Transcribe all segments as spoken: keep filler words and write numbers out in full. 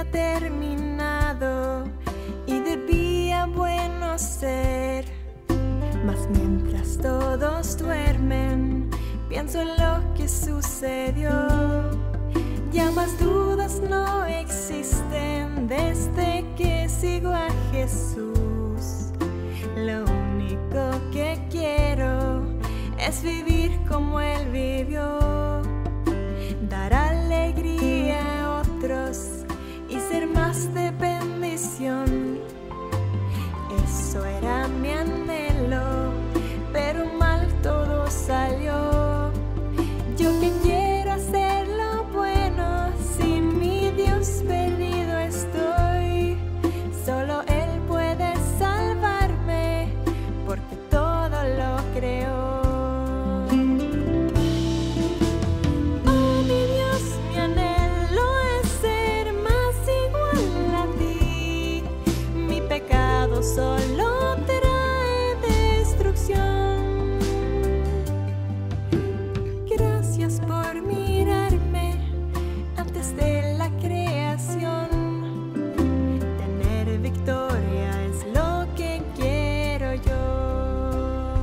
había terminado y debía bueno ser. Mas mientras todos duermen, pienso en lo que sucedió. Ya más dudas no existen desde que sigo a Jesús. Lo único que quiero es vivir como Él vivió, dar alegría a otros y ser más de bendición. Eso era mi anhelo, pero mal todo salió. Yo que quiero hacer lo bueno, sin mi Dios perdido estoy. Solo Él puede salvarme, porque todo lo creó. Oh mi Dios, mi anhelo es ser más igual a ti. Mi pecado solo trae destrucción. Gracias por mirarme antes de la creación. Tener victoria es lo que quiero yo.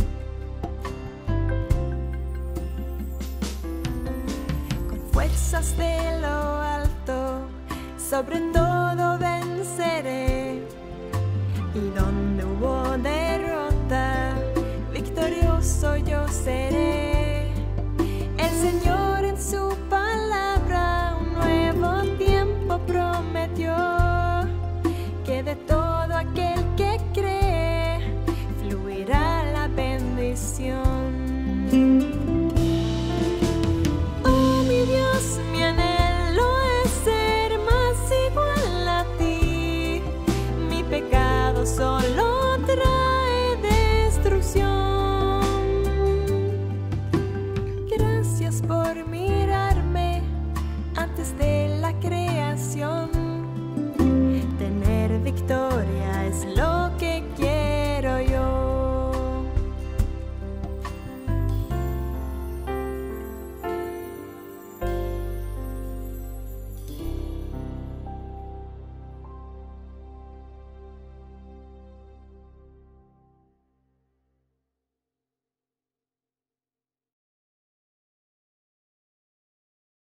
Con fuerzas de lo alto, sobre todo venceré. Y donde hubo derrota, victorioso yo seré. El Señor en su palabra un nuevo tiempo prometió, que de todo aquel que cree fluirá la bendición. Oh mi Dios, mi anhelo es ser más igual a ti. Mi pecado solo trae destrucción. Gracias por mirarme antes de